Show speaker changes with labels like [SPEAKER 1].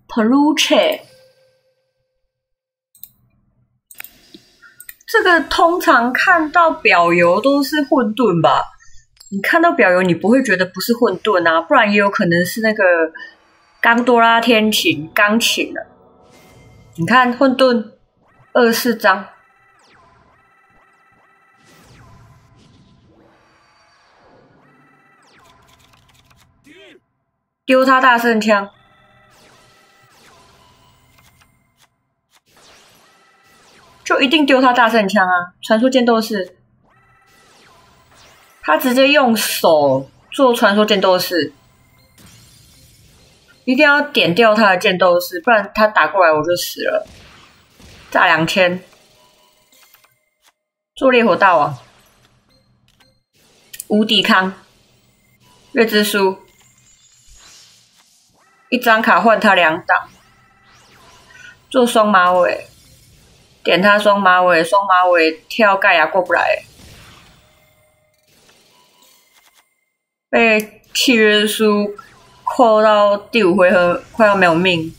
[SPEAKER 1] Peluche。这个通常看到表游都是混沌吧？你看到表游，你不会觉得不是混沌啊？不然也有可能是那个刚多拉天琴钢琴了。你看混沌24张，丢他大圣枪。就一定丢他大圣枪啊！传说剑斗士，他直接用手做传说剑斗士，一定要点掉他的剑斗士，不然他打过来我就死了。炸2000，做烈火大王，无抵抗，月之书，一张卡换他2档，做双马尾。点他双马尾，双马尾跳盖亚过不来，被契约书扣到第5回合，快要没有命。